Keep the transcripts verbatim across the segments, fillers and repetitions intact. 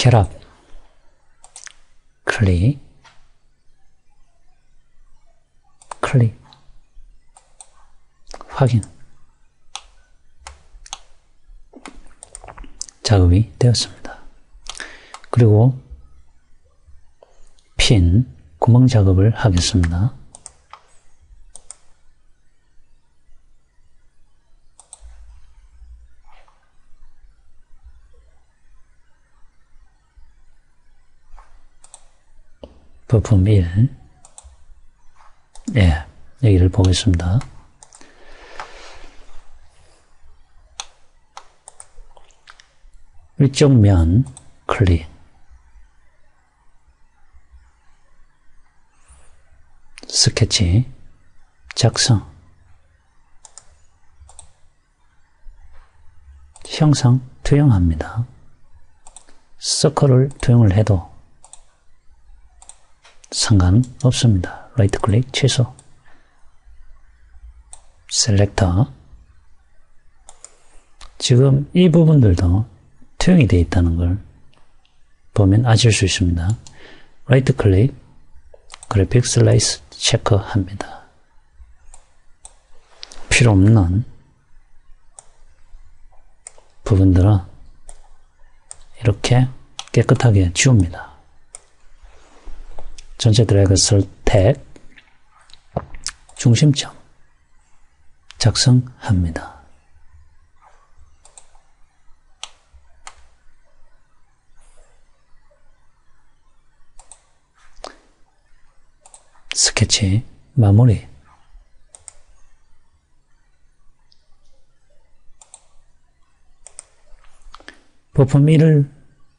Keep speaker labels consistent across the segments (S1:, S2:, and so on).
S1: 결합, 클릭, 클릭, 확인. 작업이 되었습니다. 그리고 핀, 구멍 작업을 하겠습니다. 부품 일. 예, 여기를 보겠습니다. 위쪽 면 클릭. 스케치 작성. 형상 투영합니다. 서클을 투영을 해도 상관없습니다. 라이트 클릭 취소. 셀렉터. 지금 이 부분들도 투영이 되어 있다는 걸 보면 아실 수 있습니다. 라이트 클릭, 그래픽 슬라이스 체크합니다. 필요 없는 부분들은 이렇게 깨끗하게 지웁니다. 전체 드래그 선택, 중심점 작성합니다. 스케치 마무리. 부품 일을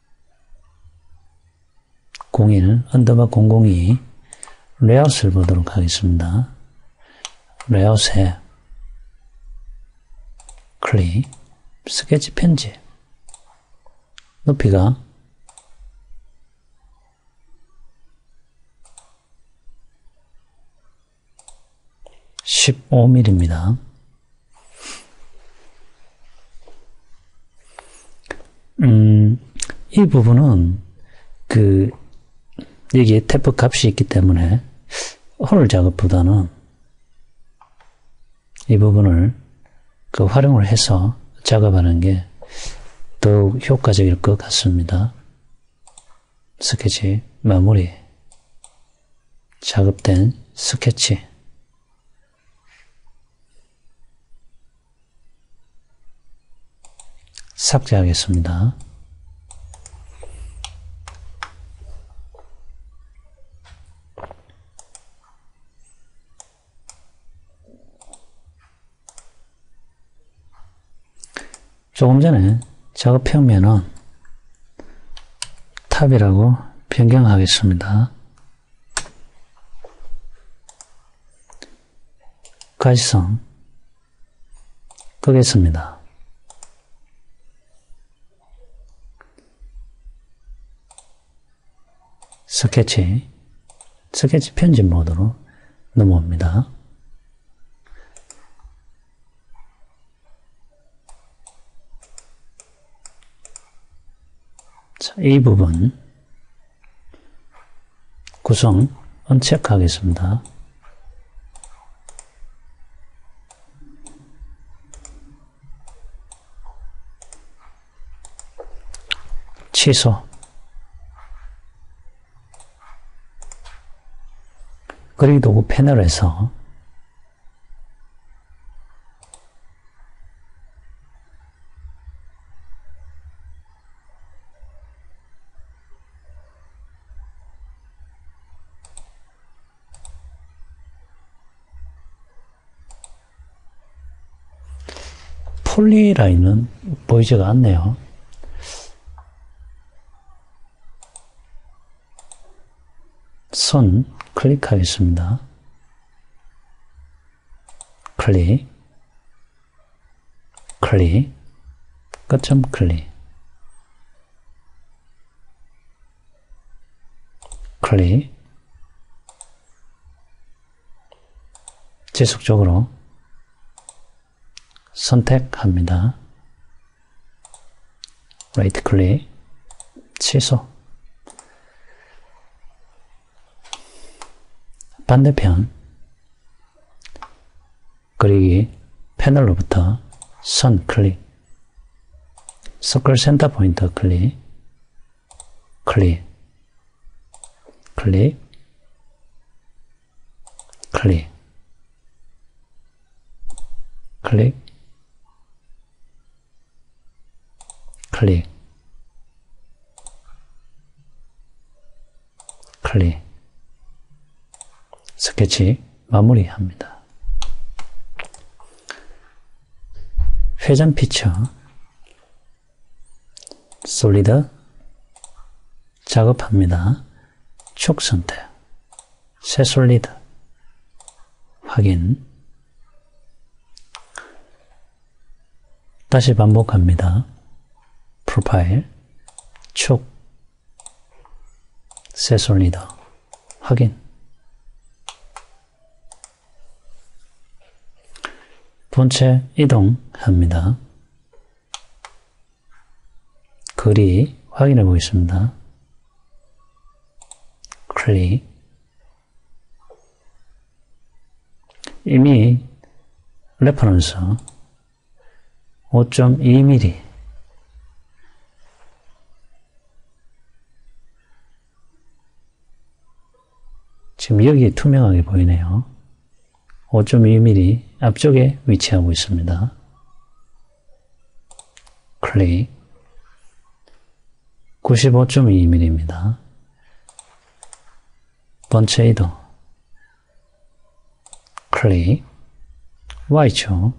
S1: 공일 언더바 공공이 레이아웃을 보도록 하겠습니다. 레이아웃에 클릭, 스케치 편집, 높이가 십오 밀리미터입니다. 음, 이 부분은 그 여기에 탭프 값이 있기 때문에 홀 작업보다는 이 부분을 그 활용을 해서 작업하는 게 더욱 효과적일 것 같습니다. 스케치 마무리. 작업된 스케치. 삭제하겠습니다. 조금 전에 작업 평면은 탑이라고 변경하겠습니다. 가시성 끄겠습니다. 스케치, 스케치 편집 모드로 넘어옵니다. 자, 이 부분 구성 언체크하겠습니다. 취소. 그리기 도구 패널에서 폴리라인은 보이지가 않네요. 손 클릭하겠습니다. 클릭, 클릭, 끝점 클릭, 클릭. 지속적으로 선택합니다. 라이트 클릭, 취소. 반대편 그리기 패널로부터 선 클릭, 서클 센터 포인트 클릭, 클릭, 클릭, 클릭, 클릭, 클릭, 클릭. 스케치 마무리합니다. 회전 피처, 솔리드 작업합니다. 축 선택, 새 솔리드 확인. 다시 반복합니다. 프로파일, 축, 새 솔리드 확인. 본체 이동합니다. 그리 확인해 보겠습니다. 클릭. 이미 레퍼런스 오 점 이 밀리미터 지금 여기 투명하게 보이네요. 오 점 이 밀리미터 앞쪽에 위치하고 있습니다. 클릭. 구십오 점 이 밀리미터입니다. 본체 이동. 클릭. Y축.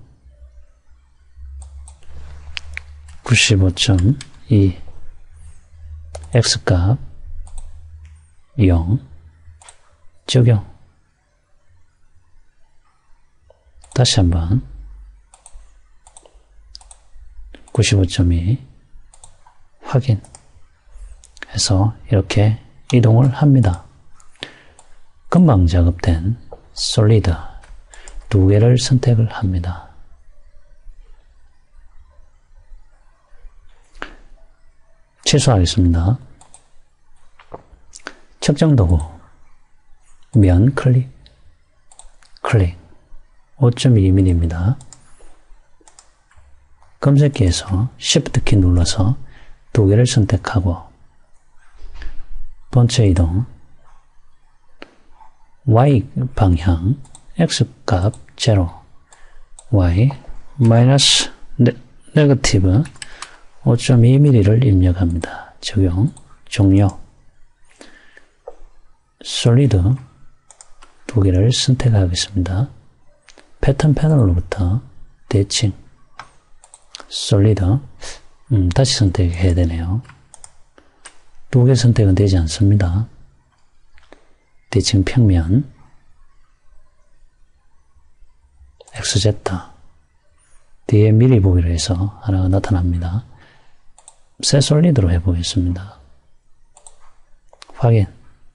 S1: 구십오 점 이. X값. 영. 적용. 다시 한번 구십오 점 이 확인 해서 이렇게 이동을 합니다. 금방 작업된 솔리드 두 개를 선택을 합니다. 취소하겠습니다. 측정 도구 면 클릭, 클릭. 오 점 이 밀리미터입니다. 검색기에서 Shift 키 눌러서 두 개를 선택하고 본체 이동, Y 방향, X 값 제로, Y 마이너스 네거티브 오 점 이 밀리미터를 입력합니다. 적용, 종료. 솔리드 두 개를 선택하겠습니다. 패턴 패널로부터 대칭, 솔리드, 음, 다시 선택해야 되네요. 두 개 선택은 되지 않습니다. 대칭 평면, 엑스제이, 뒤에 미리 보기로 해서 하나가 나타납니다. 새 솔리드로 해보겠습니다. 확인.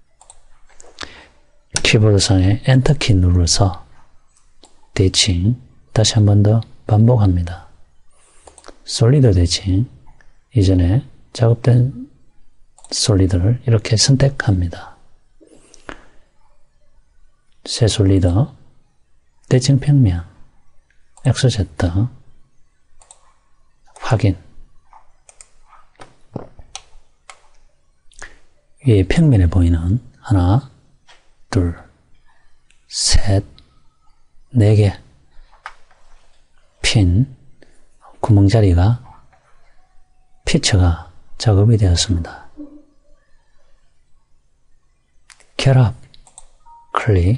S1: 키보드상에 엔터키 눌러서 대칭, 다시 한 번 더 반복합니다. 솔리드 대칭, 이전에 작업된 솔리드를 이렇게 선택합니다. 새 솔리드, 대칭 평면, 엑스제이, 확인. 위에 평면에 보이는 하나, 둘, 셋, 네 개 핀, 구멍자리가 피처가 작업이 되었습니다. 결합, 클릭.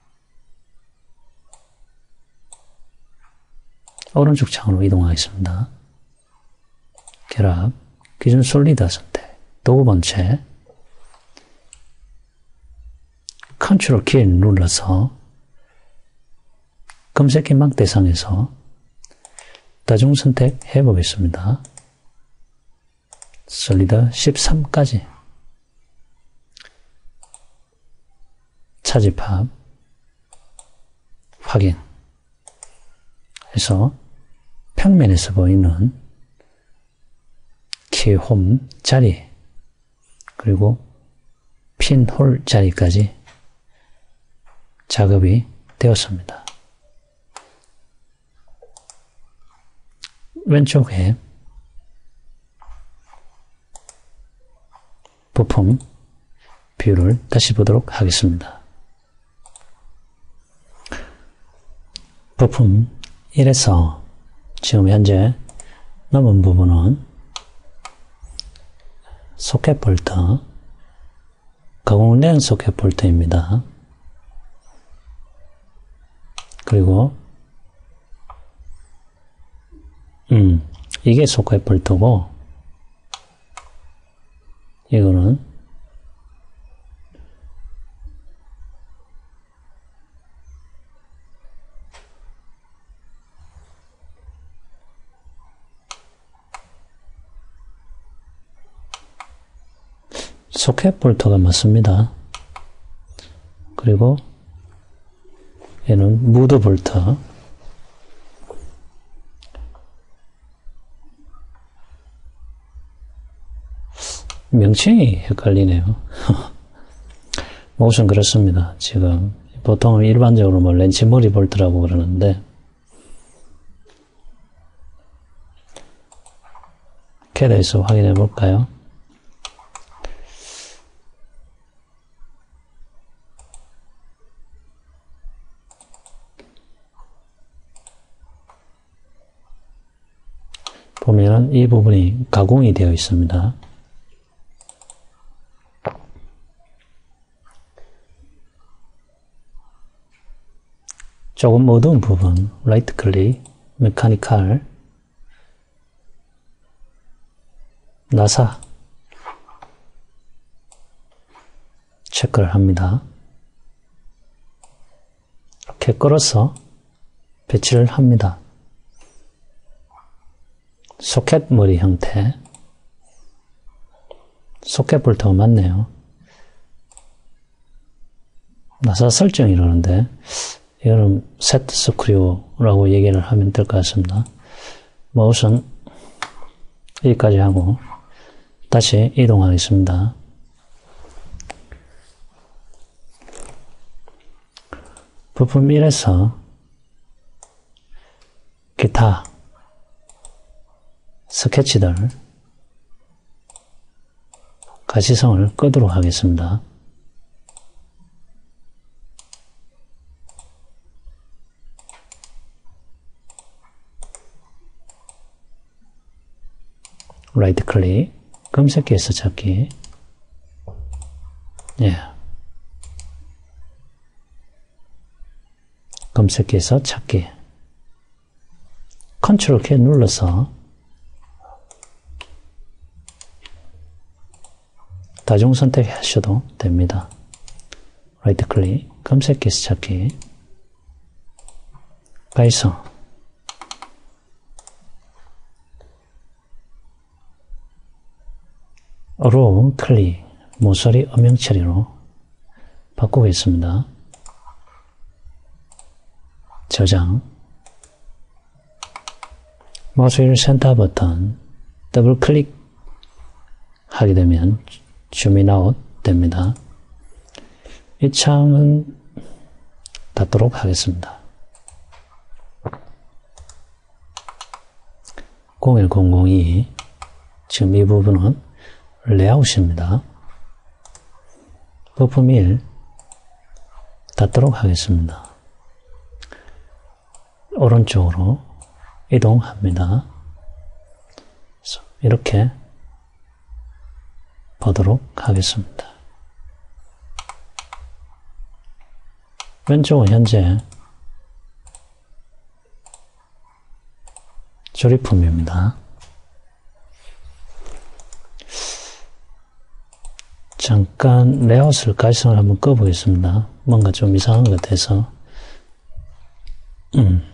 S1: 오른쪽 창으로 이동하겠습니다. 결합, 기존 솔리드 선택, 도구 본체, 컨트롤 키 눌러서 검색기 막 대상에서 다중 선택해 보겠습니다. 솔리드 십삼까지 차집합 확인 해서 평면에서 보이는 키 홈 자리 그리고 핀홀 자리까지 작업이 되었습니다. 왼쪽에 부품 뷰를 다시 보도록 하겠습니다. 부품 일에서 지금 현재 남은 부분은 소켓 볼트, 가공된 소켓 볼트입니다. 그리고 음, 이게 소켓 볼트고 이거는 소켓 볼트가 맞습니다. 그리고 얘는 무드 볼트. 명칭이 헷갈리네요. 뭐 우선 그렇습니다. 지금 보통 일반적으로 뭐 렌치머리 볼트라고 그러는데 캐드에서 확인해 볼까요? 보면 이 부분이 가공이 되어 있습니다. 조금 어두운 부분, 라이트 클릭, 메카니컬, 나사 체크를 합니다. 이렇게 끌어서 배치를 합니다. 소켓 머리 형태, 소켓 볼트가 맞네요. 나사 설정이라는데 이거는 세트 스크류라고 얘기를 하면 될 것 같습니다. 뭐 우선 여기까지 하고 다시 이동하겠습니다. 부품 일에서 기타 스케치들 가시성을 끄도록 하겠습니다. 라이트 클릭, 검색기에서 찾기. 예. 검색기에서 찾기. 컨트롤 키 눌러서 다중 선택하셔도 됩니다. 라이트 클릭, 검색기에서 찾기. 가이성. 로 클릭, 모서리 음영 처리로 바꾸겠습니다. 저장. 마우스 휠 센터 버튼 더블 클릭 하게 되면 줌인 아웃 됩니다. 이 창은 닫도록 하겠습니다. 공일공공이 지금 이 부분은 레이아웃입니다. 부품 일 닫도록 하겠습니다. 오른쪽으로 이동합니다. 이렇게 보도록 하겠습니다. 왼쪽은 현재 조립품입니다. 잠깐 레이아웃을 가시성을 한번 꺼보겠습니다. 뭔가 좀 이상한 것 같아서 음.